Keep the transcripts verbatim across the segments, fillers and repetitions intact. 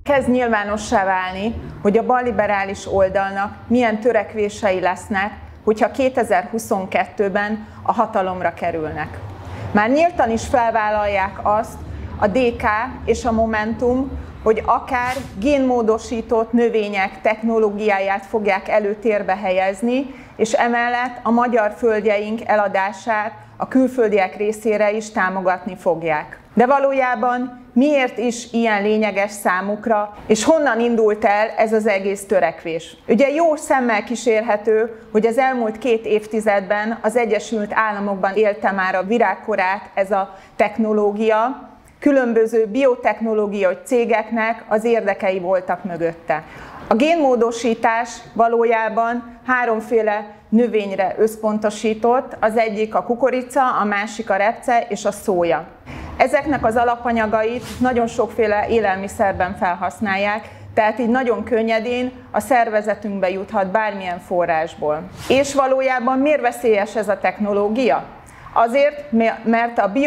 Kezd nyilvánossá válni, hogy a balliberális oldalnak milyen törekvései lesznek, hogyha kétezer-huszonkettőben a hatalomra kerülnek. Már nyíltan is felvállalják azt a dé ká és a Momentum, hogy akár génmódosított növények technológiáját fogják előtérbe helyezni, és emellett a magyar földjeink eladását a külföldiek részére is támogatni fogják. De valójában miért is ilyen lényeges számukra, és honnan indult el ez az egész törekvés? Ugye jó szemmel kísérhető, hogy az elmúlt két évtizedben az Egyesült Államokban élte már a virágkorát ez a technológia, különböző biotechnológiai cégeknek az érdekei voltak mögötte. A génmódosítás valójában háromféle növényre összpontosított, az egyik a kukorica, a másik a repce és a szója. Ezeknek az alapanyagait nagyon sokféle élelmiszerben felhasználják, tehát így nagyon könnyedén a szervezetünkbe juthat bármilyen forrásból. És valójában miért veszélyes ez a technológia? Azért, mert a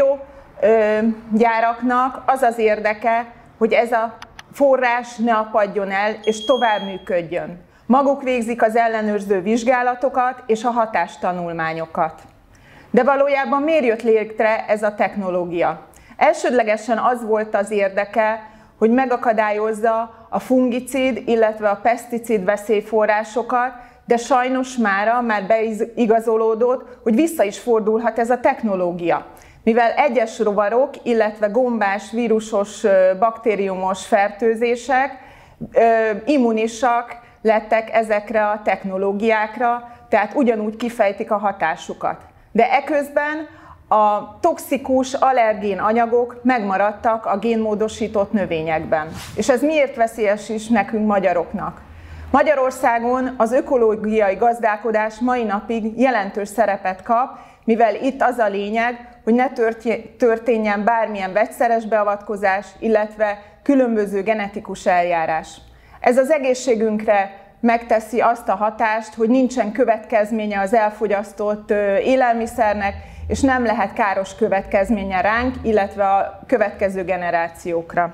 biogyáraknak az az érdeke, hogy ez a forrás ne apadjon el és tovább működjön. Maguk végzik az ellenőrző vizsgálatokat és a hatástanulmányokat. De valójában miért jött létre ez a technológia? Elsődlegesen az volt az érdeke, hogy megakadályozza a fungicid, illetve a peszticid veszélyforrásokat, de sajnos mára már beigazolódott, hogy vissza is fordulhat ez a technológia. Mivel egyes rovarok, illetve gombás, vírusos, baktériumos fertőzések immunisak lettek ezekre a technológiákra, tehát ugyanúgy kifejtik a hatásukat. De eközben a toxikus, allergén anyagok megmaradtak a génmódosított növényekben. És ez miért veszélyes is nekünk magyaroknak? Magyarországon az ökológiai gazdálkodás mai napig jelentős szerepet kap, mivel itt az a lényeg, hogy ne történjen bármilyen vegyszeres beavatkozás, illetve különböző genetikus eljárás. Ez az egészségünkre megteszi azt a hatást, hogy nincsen következménye az elfogyasztott élelmiszernek, és nem lehet káros következménye ránk, illetve a következő generációkra.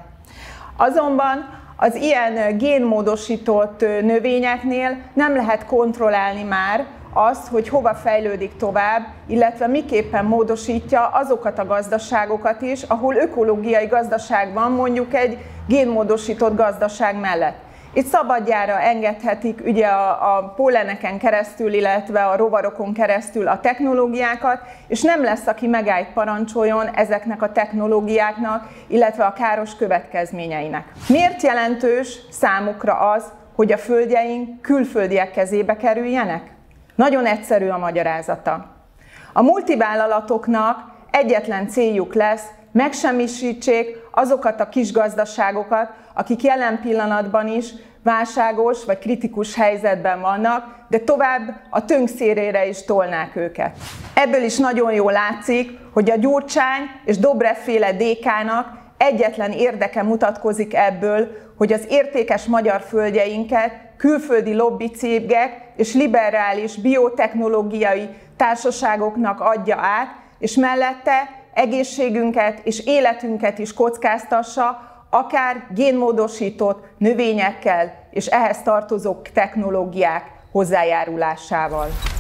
Azonban az ilyen génmódosított növényeknél nem lehet kontrollálni már azt, hogy hova fejlődik tovább, illetve miképpen módosítja azokat a gazdaságokat is, ahol ökológiai gazdaság van, mondjuk egy génmódosított gazdaság mellett. Itt szabadjára engedhetik ugye a, a polleneken keresztül, illetve a rovarokon keresztül a technológiákat, és nem lesz, aki megállt parancsoljon ezeknek a technológiáknak, illetve a káros következményeinek. Miért jelentős számukra az, hogy a földjeink külföldiek kezébe kerüljenek? Nagyon egyszerű a magyarázata. A multivállalatoknak egyetlen céljuk lesz, megsemmisítsék azokat a kis gazdaságokat, akik jelen pillanatban is válságos vagy kritikus helyzetben vannak, de tovább a tönk szélére is tolnák őket. Ebből is nagyon jól látszik, hogy a Gyurcsány és Dobrev-féle dé ká-nak egyetlen érdeke mutatkozik ebből, hogy az értékes magyar földjeinket külföldi lobbicégek és liberális biotechnológiai társaságoknak adja át, és mellette egészségünket és életünket is kockáztassa, akár génmódosított növényekkel és ehhez tartozó technológiák hozzájárulásával.